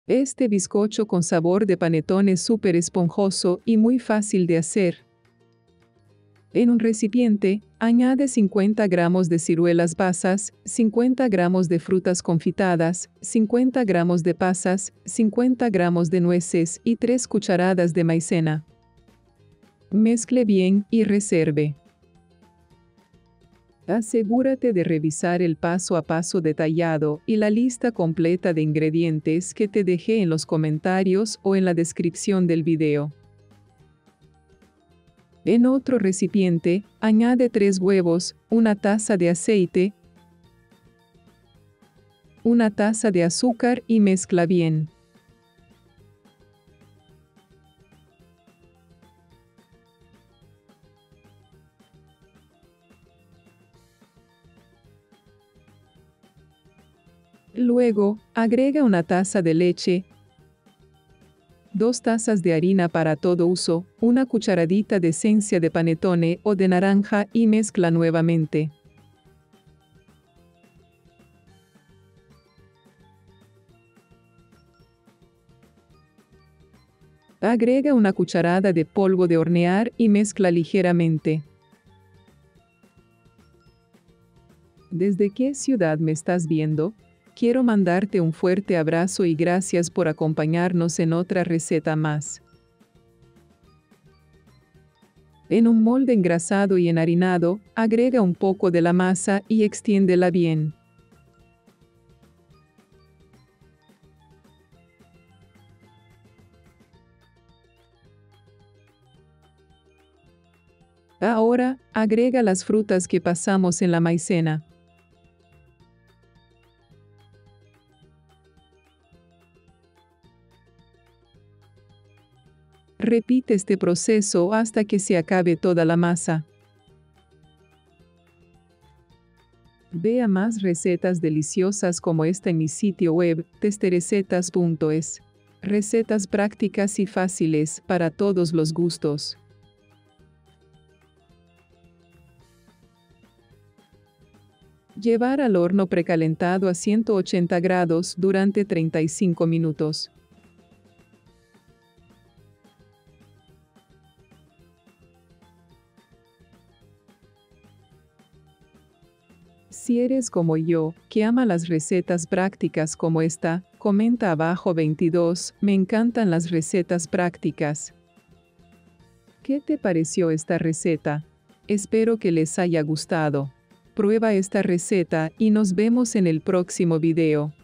Este bizcocho con sabor de panetón es súper esponjoso y muy fácil de hacer. En un recipiente, añade 50 gramos de ciruelas pasas, 50 gramos de frutas confitadas, 50 gramos de pasas, 50 gramos de nueces y 3 cucharadas de maicena. Mezcle bien y reserve. Asegúrate de revisar el paso a paso detallado y la lista completa de ingredientes que te dejé en los comentarios o en la descripción del video. En otro recipiente, añade 3 huevos, una taza de aceite, una taza de azúcar y mezcla bien. Luego, agrega una taza de leche, 2 tazas de harina para todo uso, una cucharadita de esencia de panetone o de naranja y mezcla nuevamente. Agrega una cucharada de polvo de hornear y mezcla ligeramente. ¿Desde qué ciudad me estás viendo? Quiero mandarte un fuerte abrazo y gracias por acompañarnos en otra receta más. En un molde engrasado y enharinado, agrega un poco de la masa y extiéndela bien. Ahora, agrega las frutas que pasamos en la maicena. Repite este proceso hasta que se acabe toda la masa. Vea más recetas deliciosas como esta en mi sitio web, testerecetas.es. Recetas prácticas y fáciles para todos los gustos. Llevar al horno precalentado a 180 grados durante 35 minutos. Si eres como yo, que ama las recetas prácticas como esta, comenta abajo 22, me encantan las recetas prácticas. ¿Qué te pareció esta receta? Espero que les haya gustado. Prueba esta receta y nos vemos en el próximo video.